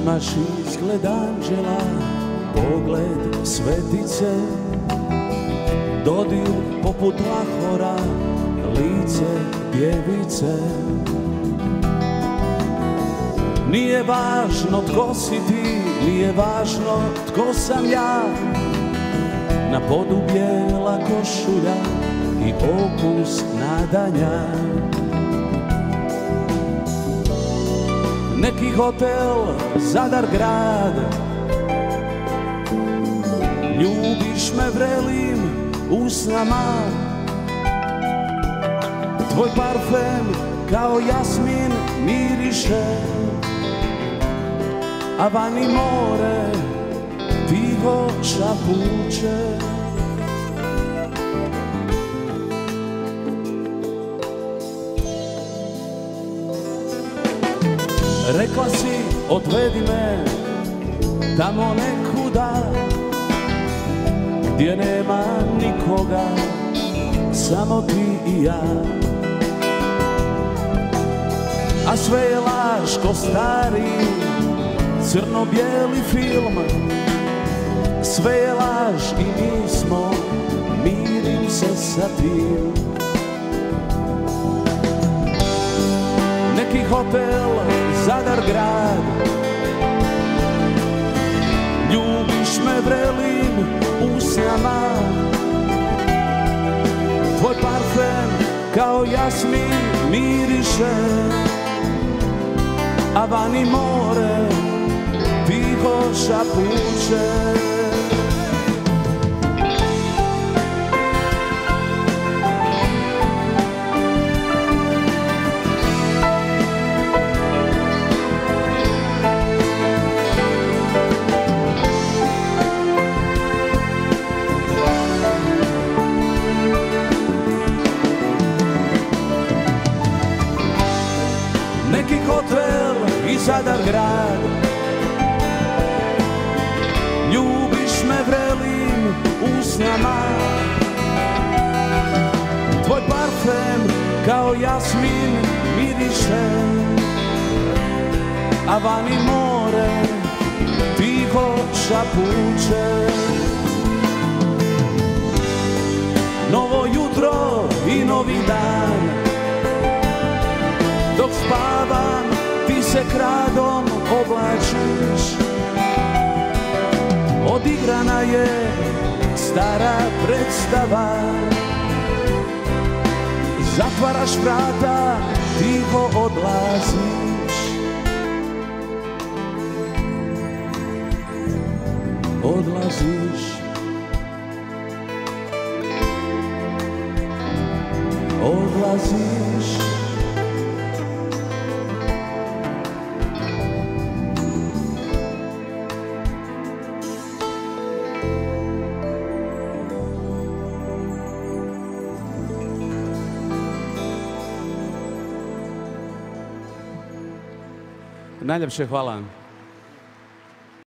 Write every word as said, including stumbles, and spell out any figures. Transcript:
Imaš izgled anđela, pogled svetice, dodir poput lahora, lice djevice. Nije važno tko si ti, nije važno tko sam ja, na podu bijela košulja i okus nadanja. Neki hotel, Zadar grad, ljubiš me vrelim usnama. Tvoj parfem kao jasmin miriše, a vani more tiho šapuće. Rekla si odvedi me tamo nekuda gdje nema nikoga, samo ti i ja. A sve je laž ko stari crno-bijeli film, sve je laž i mi smo, mirim se sa tim. Neki hotel, Zadar grad, ljubiš me vrelim usnama. Tvoj parfem kao jasmin miriše, a vani more tiho šapuće. Neki hotel i Zadar grad, ljubiš me vrelim usnama. Tvoj parfem kao jasmin miriše, a vani more tiho šapuće. Novo jutro i novi dan, dok spavam ti se kradom oblačiš. Odigrana je stara predstava, zatvaraš vrata, tiho odlaziš. Odlaziš. Odlaziš. Najljepše hvala.